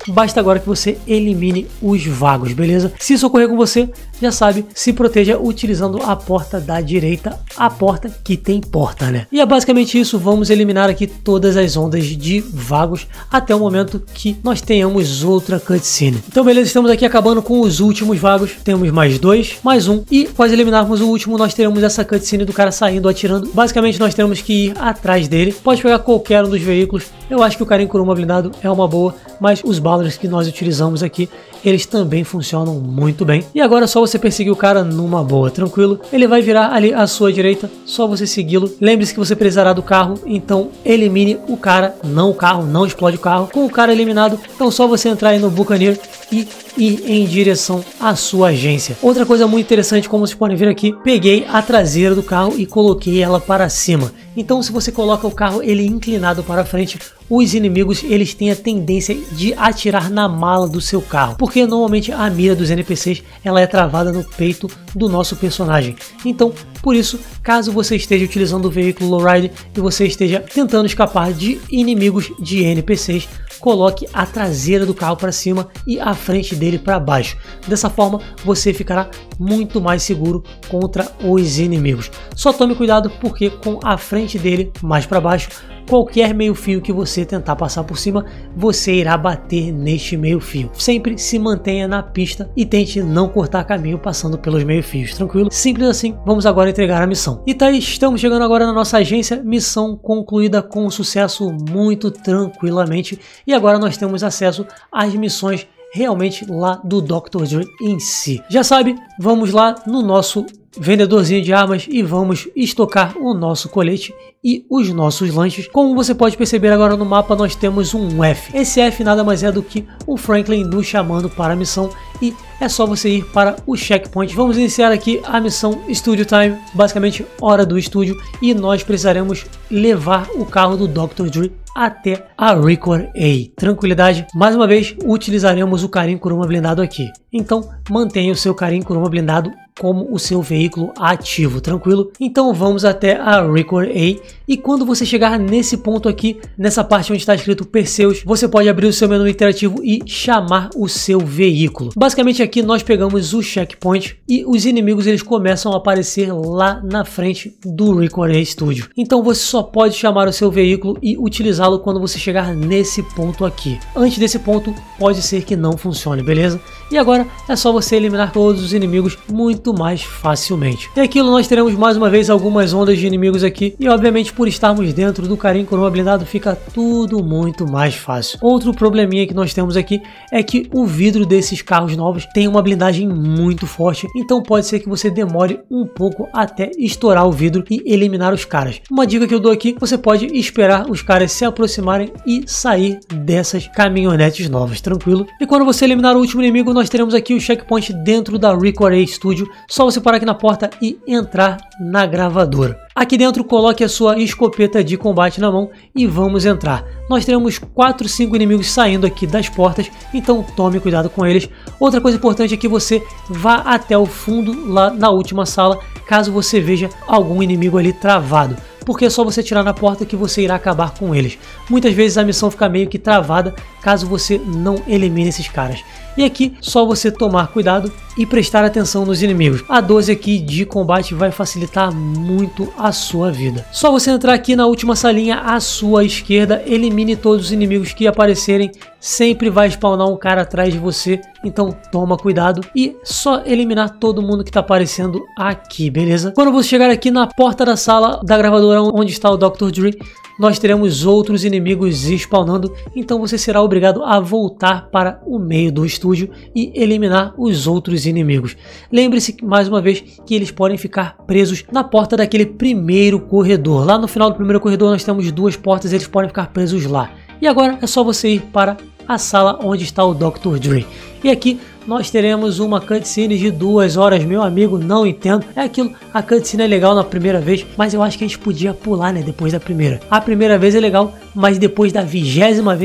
basta agora que você elimine os vagos, beleza? Se isso ocorrer com você, já sabe, se proteja utilizando a porta da direita, a porta que tem porta, né? E é basicamente isso, vamos eliminar aqui todas as ondas de vagos até o momento que nós tenhamos outra cutscene. Então beleza, estamos aqui acabando com os últimos vagos, temos mais dois, mais um, e após eliminarmos o último, nós teremos essa cutscene do cara saindo, atirando. Basicamente nós temos que ir atrás dele, pode pegar qualquer um dos veículos, eu acho que o Karin Kuruma blindado é uma boa, mas os ballers que nós utilizamos aqui, eles também funcionam muito bem. E agora é só você perseguir o cara numa boa, tranquilo. Ele vai virar ali à sua direita, só você segui-lo. Lembre-se que você precisará do carro, então elimine o cara, não o carro, não explode o carro. Com o cara eliminado, então só você entrar aí no Buccaneer e ir em direção à sua agência. Outra coisa muito interessante, como vocês podem ver aqui, peguei a traseira do carro e coloquei ela para cima. Então se você coloca o carro ele inclinado para frente, os inimigos eles têm a tendência de atirar na mala do seu carro, porque normalmente a mira dos N P Cs ela é travada no peito do nosso personagem. Então, por isso, caso você esteja utilizando o veículo lowride e você esteja tentando escapar de inimigos de N P Cs, coloque a traseira do carro para cima e a frente dele para baixo. Dessa forma, você ficará muito mais seguro contra os inimigos. Só tome cuidado porque com a frente dele mais para baixo, qualquer meio fio que você tentar passar por cima, você irá bater neste meio fio. Sempre se mantenha na pista e tente não cortar caminho passando pelos meio fios, tranquilo? Simples assim, vamos agora entregar a missão. E tá aí, estamos chegando agora na nossa agência, missão concluída com sucesso muito tranquilamente. E agora nós temos acesso às missões realmente lá do doutor Dre em si. Já sabe, vamos lá no nosso vendedorzinho de armas e vamos estocar o nosso colete e os nossos lanches. Como você pode perceber agora no mapa, nós temos um F. Esse F nada mais é do que o Franklin nos chamando para a missão e é só você ir para o checkpoint. Vamos iniciar aqui a missão Studio Time, basicamente hora do estúdio, e nós precisaremos levar o carro do doutor Dre até a Record A. Tranquilidade, mais uma vez utilizaremos o Karin Kuruma blindado aqui. Então mantenha o seu Karin Kuruma blindado como o seu veículo ativo, tranquilo? Então vamos até a Record A e quando você chegar nesse ponto aqui, nessa parte onde está escrito Perseus, você pode abrir o seu menu interativo e chamar o seu veículo. Basicamente aqui nós pegamos o checkpoint e os inimigos eles começam a aparecer lá na frente do Record A Studio. Então você só pode chamar o seu veículo e utilizá-lo quando você chegar nesse ponto aqui. Antes desse ponto pode ser que não funcione, beleza? E agora é só você eliminar todos os inimigos muito mais facilmente. E aquilo nós teremos mais uma vez algumas ondas de inimigos aqui e obviamente por estarmos dentro do Karin Kuruma blindado fica tudo muito mais fácil. Outro probleminha que nós temos aqui é que o vidro desses carros novos tem uma blindagem muito forte, então pode ser que você demore um pouco até estourar o vidro e eliminar os caras. Uma dica que eu dou aqui, você pode esperar os caras se aproximarem e sair dessas caminhonetes novas, tranquilo? E quando você eliminar o último inimigo, nós teremos aqui o checkpoint dentro da Record A Studio. Só você parar aqui na porta e entrar na gravadora. Aqui dentro coloque a sua escopeta de combate na mão e vamos entrar. Nós teremos quatro, cinco inimigos saindo aqui das portas, então tome cuidado com eles. Outra coisa importante é que você vá até o fundo lá na última sala, caso você veja algum inimigo ali travado, porque é só você tirar na porta que você irá acabar com eles. Muitas vezes a missão fica meio que travada caso você não elimine esses caras. E aqui só você tomar cuidado e prestar atenção nos inimigos. A doze aqui de combate vai facilitar muito a sua vida. Só você entrar aqui na última salinha à sua esquerda, elimine todos os inimigos que aparecerem. Sempre vai spawnar um cara atrás de você, então toma cuidado e só eliminar todo mundo que está aparecendo aqui, beleza? Quando você chegar aqui na porta da sala da gravadora onde está o doutor Dre, nós teremos outros inimigos spawnando, então você será obrigado a voltar para o meio do estúdio e eliminar os outros inimigos. Lembre-se mais uma vez que eles podem ficar presos na porta daquele primeiro corredor. Lá no final do primeiro corredor nós temos duas portas, eles podem ficar presos lá. E agora é só você ir para a sala onde está o doutor Dre. E aqui nós teremos uma cutscene de duas horas, meu amigo, não entendo. É aquilo, a cutscene é legal na primeira vez, mas eu acho que a gente podia pular, né, depois da primeira. A primeira vez é legal, mas depois da vigésima vez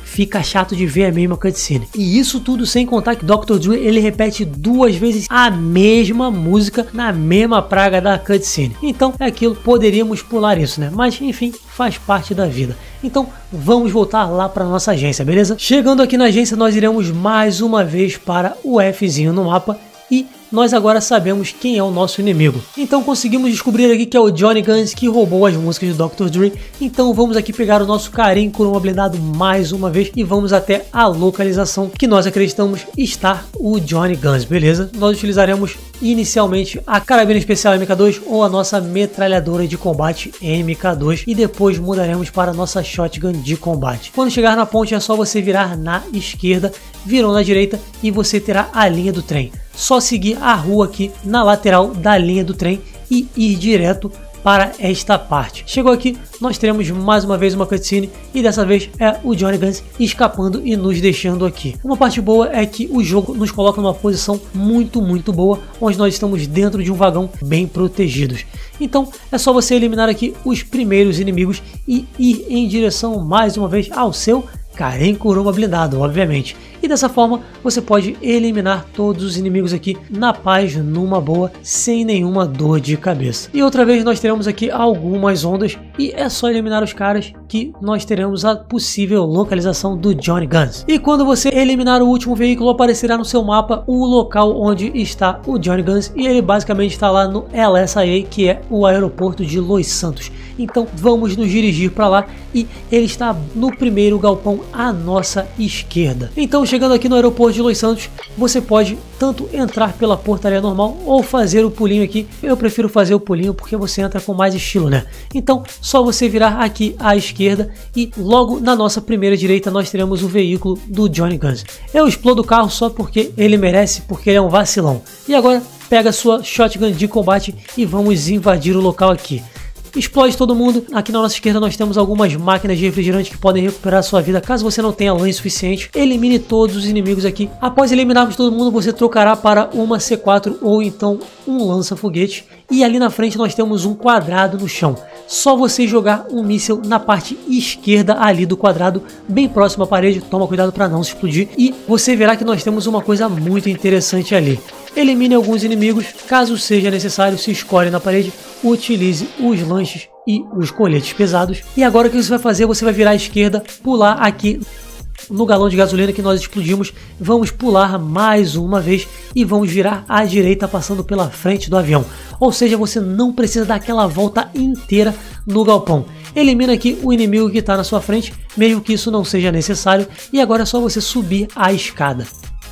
fica chato de ver a mesma cutscene. E isso tudo sem contar que doutor Dre ele repete duas vezes a mesma música na mesma praga da cutscene. Então é aquilo, poderíamos pular isso, né? Mas enfim, faz parte da vida. Então vamos voltar lá para nossa agência, beleza? Chegando aqui na agência, nós iremos mais uma vez para o Fzinho no mapa e nós agora sabemos quem é o nosso inimigo. Então conseguimos descobrir aqui que é o Johnny Guns que roubou as músicas do doutor Dre. Então vamos aqui pegar o nosso Karim Kuruma blindado mais uma vez e vamos até a localização que nós acreditamos estar o Johnny Guns, beleza? Nós utilizaremos inicialmente a carabina especial M K dois ou a nossa metralhadora de combate M K dois e depois mudaremos para a nossa shotgun de combate. Quando chegar na ponte é só você virar na esquerda, virou na direita e você terá a linha do trem. Só seguir a rua aqui na lateral da linha do trem e ir direto para esta parte. Chegou aqui, nós teremos mais uma vez uma cutscene e dessa vez é o Johnny Guns escapando e nos deixando aqui. Uma parte boa é que o jogo nos coloca numa posição muito, muito boa, onde nós estamos dentro de um vagão bem protegidos. Então é só você eliminar aqui os primeiros inimigos e ir em direção mais uma vez ao seu Karim Kuruma blindado, obviamente. E dessa forma você pode eliminar todos os inimigos aqui na paz, numa boa, sem nenhuma dor de cabeça. E outra vez nós teremos aqui algumas ondas e é só eliminar os caras que nós teremos a possível localização do Johnny Guns. E quando você eliminar o último veículo, aparecerá no seu mapa o local onde está o Johnny Guns e ele basicamente está lá no L S I A, que é o aeroporto de Los Santos. Então vamos nos dirigir para lá e ele está no primeiro galpão à nossa esquerda. Então chegando aqui no aeroporto de Los Santos, você pode tanto entrar pela portaria normal ou fazer o pulinho aqui. Eu prefiro fazer o pulinho porque você entra com mais estilo, né? Então só você virar aqui à esquerda e logo na nossa primeira direita nós teremos o veículo do Johnny Guns. Eu explodo o carro só porque ele merece, porque ele é um vacilão. E agora pega a sua shotgun de combate e vamos invadir o local aqui. Explode todo mundo. Aqui na nossa esquerda nós temos algumas máquinas de refrigerante que podem recuperar a sua vida caso você não tenha lã suficiente. Elimine todos os inimigos aqui. Após eliminarmos todo mundo, você trocará para uma C quatro ou então um lança-foguete. E ali na frente nós temos um quadrado no chão. Só você jogar um míssil na parte esquerda ali do quadrado, bem próximo à parede. Toma cuidado para não se explodir. E você verá que nós temos uma coisa muito interessante ali. Elimine alguns inimigos, caso seja necessário, se escolhe na parede, utilize os lanches e os coletes pesados. E agora o que você vai fazer? Você vai virar à esquerda, pular aqui no galão de gasolina que nós explodimos, vamos pular mais uma vez e vamos virar à direita passando pela frente do avião. Ou seja, você não precisa dar aquela volta inteira no galpão. Elimina aqui o inimigo que está na sua frente, mesmo que isso não seja necessário, e agora é só você subir a escada.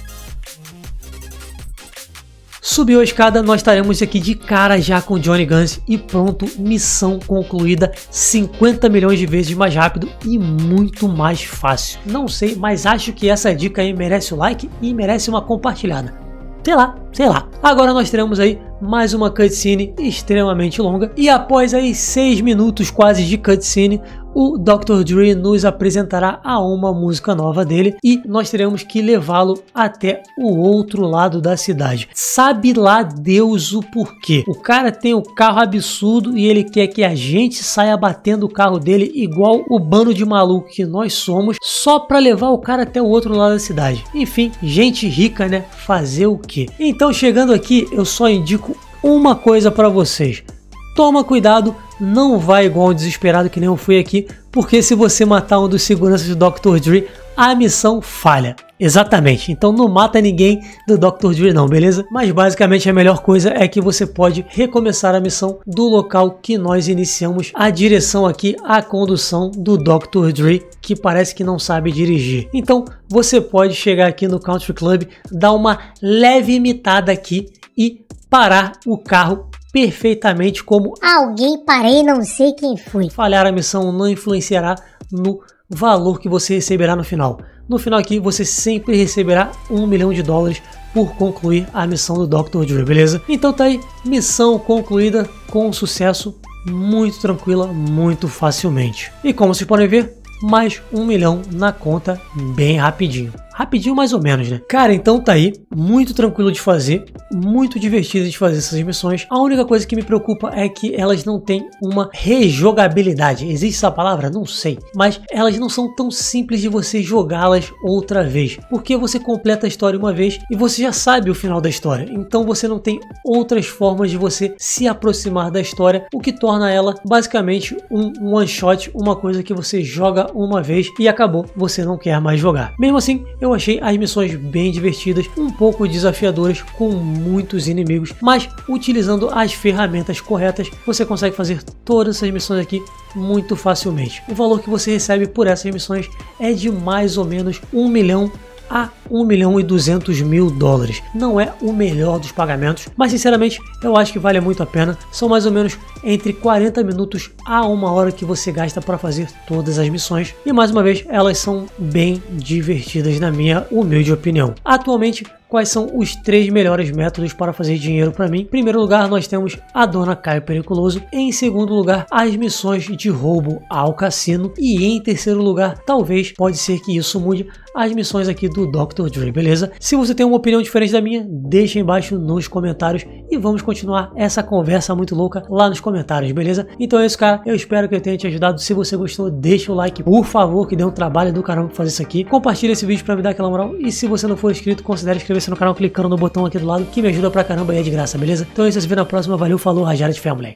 Subiu a escada, nós estaremos aqui de cara já com Johnny Guns e pronto, missão concluída cinquenta milhões de vezes mais rápido e muito mais fácil. Não sei, mas acho que essa dica aí merece o like e merece uma compartilhada. Sei lá, sei lá. Agora nós teremos aí mais uma cutscene extremamente longa e após aí seis minutos quase de cutscene, o doutor Dre nos apresentará a uma música nova dele e nós teremos que levá-lo até o outro lado da cidade. Sabe lá Deus o porquê. O cara tem um carro absurdo e ele quer que a gente saia batendo o carro dele igual o bando de maluco que nós somos, só para levar o cara até o outro lado da cidade. Enfim, gente rica, né? Fazer o quê? Então chegando aqui, eu só indico uma coisa para vocês. Toma cuidado, não vai igual um desesperado que nem eu fui aqui, porque se você matar um dos seguranças do doutor Dre, a missão falha. Exatamente, então não mata ninguém do doutor Dre não, beleza? Mas basicamente a melhor coisa é que você pode recomeçar a missão do local que nós iniciamos a direção aqui, a condução do doutor Dre, que parece que não sabe dirigir. Então você pode chegar aqui no Country Club, dar uma leve imitada aqui e parar o carro perfeitamente como alguém parei, não sei quem foi. Falhar a missão não influenciará no valor que você receberá no final. No final aqui você sempre receberá um milhão de dólares por concluir a missão do doutor Dre, beleza? Então tá aí, missão concluída com sucesso, muito tranquila, muito facilmente. E como vocês podem ver, mais um milhão na conta bem rapidinho. rapidinho mais ou menos, né? Cara, então tá aí, muito tranquilo de fazer, muito divertido de fazer essas missões. A única coisa que me preocupa é que elas não têm uma rejogabilidade. Existe essa palavra? Não sei. Mas elas não são tão simples de você jogá-las outra vez, porque você completa a história uma vez e você já sabe o final da história. Então você não tem outras formas de você se aproximar da história, o que torna ela basicamente um one shot, uma coisa que você joga uma vez e acabou, você não quer mais jogar. Mesmo assim, eu achei as missões bem divertidas, um pouco desafiadoras, com muitos inimigos, mas utilizando as ferramentas corretas, você consegue fazer todas essas missões aqui muito facilmente. O valor que você recebe por essas missões é de mais ou menos um milhão a um milhão e duzentos mil dólares. Não é o melhor dos pagamentos, mas sinceramente eu acho que vale muito a pena. São mais ou menos entre quarenta minutos a uma hora que você gasta para fazer todas as missões, e mais uma vez elas são bem divertidas na minha humilde opinião. Atualmente, quais são os três melhores métodos para fazer dinheiro para mim? Em primeiro lugar, nós temos a Dona Caio Periculoso. Em segundo lugar, as missões de roubo ao cassino. E em terceiro lugar, talvez, pode ser que isso mude, as missões aqui do doutor Dre, beleza? Se você tem uma opinião diferente da minha, deixa aí embaixo nos comentários e vamos continuar essa conversa muito louca lá nos comentários, beleza? Então é isso, cara. Eu espero que eu tenha te ajudado. Se você gostou, deixa o like, por favor, que dê um trabalho do caramba pra fazer isso aqui. Compartilha esse vídeo pra me dar aquela moral. E se você não for inscrito, considere inscrever-se no canal clicando no botão aqui do lado, que me ajuda pra caramba e é de graça, beleza? Então é isso, se vê na próxima. Valeu, falou, Rajada de Fé, moleque.